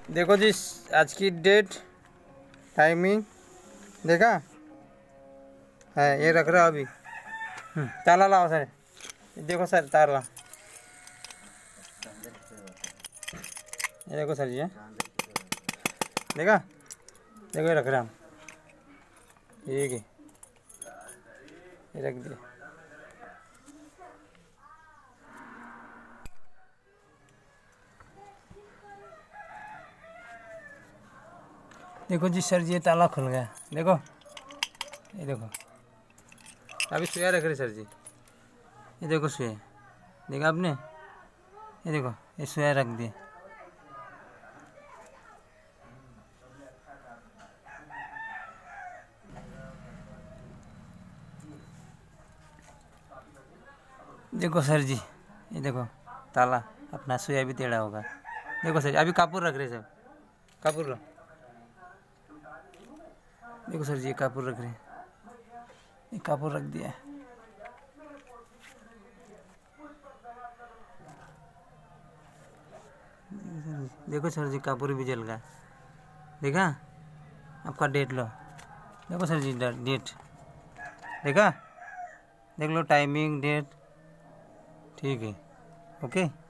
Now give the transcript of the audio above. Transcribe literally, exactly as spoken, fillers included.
देखो जी, आज की डेट, टाइमिंग देखा है, ये रख रहा अभी। ताला लाओ सर, देखो सर ताला, ये देखो सर जी है, देखा, देखो ये रख रहा हम, ठीक है, ये रख दिया। देखो जी सर जी, ये ताला खुल गया, देखो, ये देखो, अभी सुया रख रहे सर जी, ये देखो सुया, देखा आपने, ये देखो, ये सुया रख दिए। देखो सर जी, ये देखो ताला, अपना सुया भी टेढ़ा होगा। देखो सर जी, अभी कापूर रख रहे सब, कापूर लो, देखो सर जी, ये कापूर रख रहे हैं, ये कापूर रख दिया। देखो सर जी, कापूर भी जल गया, देखा, आपका डेट लो, देखो सर जी डेट, देखा, देख लो टाइमिंग, डेट, ठीक है, ओके।